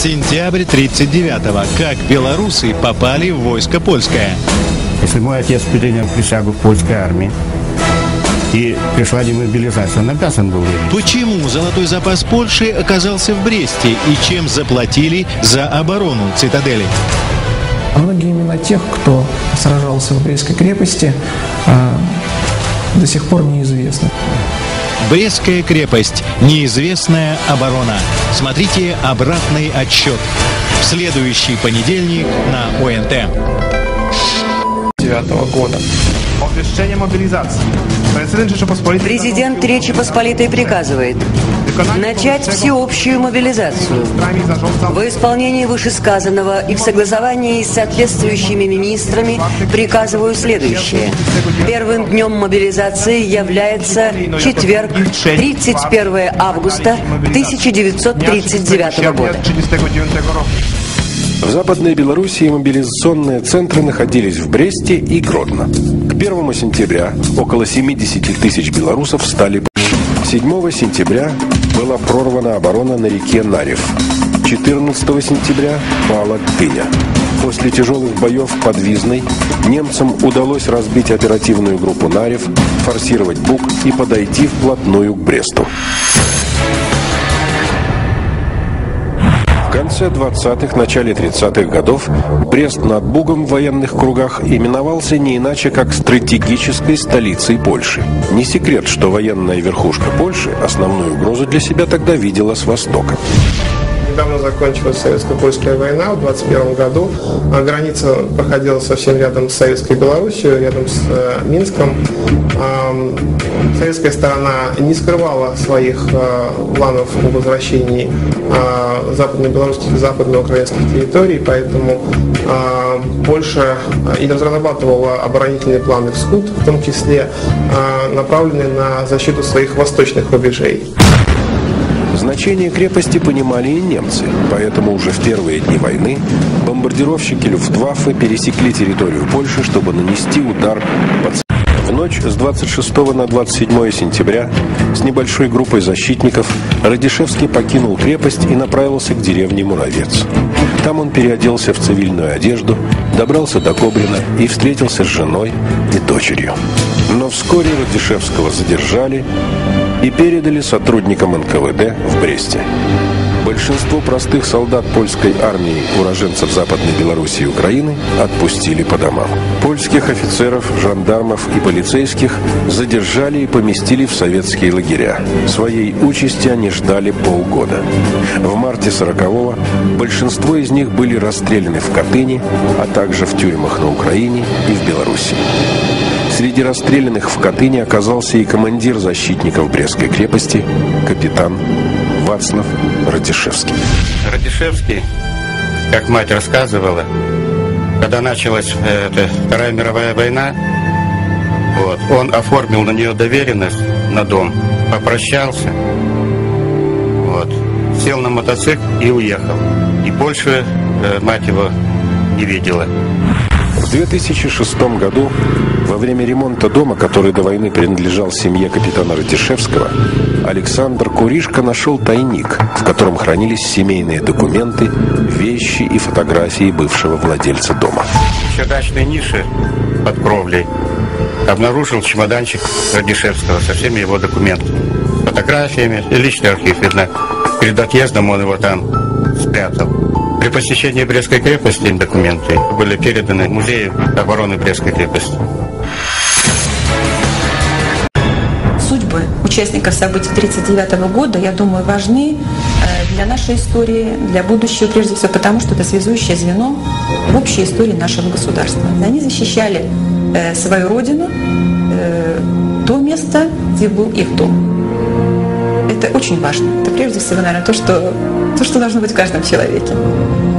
Сентябрь 1939-го. Как белорусы попали в войско польское. Если мой отец принял присягу в польской армии и пришла демобилизация, он обязан был верить. Почему золотой запас Польши оказался в Бресте и чем заплатили за оборону цитадели? Многие имена тех, кто сражался в Брестской крепости, до сих пор неизвестны. Брестская крепость. Неизвестная оборона. Смотрите обратный отсчет в следующий понедельник на ОНТ. 1909 года. Obwieszczenie mobilizacji. Президент Речи Посполитой приказывает начать всеобщую мобилизацию. В исполнении вышесказанного и в согласовании с соответствующими министрами приказываю следующее. Первым днем мобилизации является четверг, 31 августа 1939 года. В Западной Белоруссии мобилизационные центры находились в Бресте и Гродно. К 1 сентября около 70 тысяч белорусов стали. 7 сентября была прорвана оборона на реке Нарев. 14 сентября пала Тыня. После тяжелых боев под Визной немцам удалось разбить оперативную группу Нарев, форсировать Буг и подойти вплотную к Бресту. В конце 20-х, начале 30-х годов Брест над Бугом в военных кругах именовался не иначе, как стратегической столицей Польши. Не секрет, что военная верхушка Польши основную угрозу для себя тогда видела с востока. Недавно закончилась Советско-Польская война в 1921 году. Граница проходила совсем рядом с Советской Белоруссией, рядом с Минском. Советская сторона не скрывала своих планов о возвращении западно-белорусских и западно-украинских территорий, поэтому Польша и разрабатывала оборонительные планы в СКУТ, в том числе направленные на защиту своих восточных рубежей. Значение крепости понимали и немцы, поэтому уже в первые дни войны бомбардировщики Люфтваффе пересекли территорию Польши, чтобы нанести удар по цели. В ночь с 26 на 27 сентября с небольшой группой защитников Радишевский покинул крепость и направился к деревне Муравец. Там он переоделся в цивильную одежду, добрался до Кобрина и встретился с женой и дочерью. Но вскоре Радишевского задержали и передали сотрудникам НКВД в Бресте. Большинство простых солдат польской армии, уроженцев Западной Белоруссии и Украины, отпустили по домам. Польских офицеров, жандармов и полицейских задержали и поместили в советские лагеря. Своей участи они ждали полгода. В марте 40-го большинство из них были расстреляны в Катыни, а также в тюрьмах на Украине и в Беларуси. Среди расстрелянных в Катыни оказался и командир защитников Брестской крепости, капитан Вацлав Радишевский. Радишевский, как мать рассказывала, когда началась Вторая мировая война, он оформил на нее доверенность на дом, попрощался, сел на мотоцикл и уехал. И больше мать его не видела. В 2006 году, во время ремонта дома, который до войны принадлежал семье капитана Радишевского, Александр Куришко нашел тайник, в котором хранились семейные документы, вещи и фотографии бывшего владельца дома. В чердачной нише под кровлей обнаружил чемоданчик Радишевского со всеми его документами, фотографиями, и личный архив, видно. Перед отъездом он его там спрятал. При посещении Брестской крепости документы были переданы Музею обороны Брестской крепости. Судьбы участников событий 1939 года, я думаю, важны для нашей истории, для будущего прежде всего, потому что это связующее звено в общей истории нашего государства. Они защищали свою родину, то место, где был их дом. Это очень важно. Это прежде всего, наверное, то, что должно быть в каждом человеке.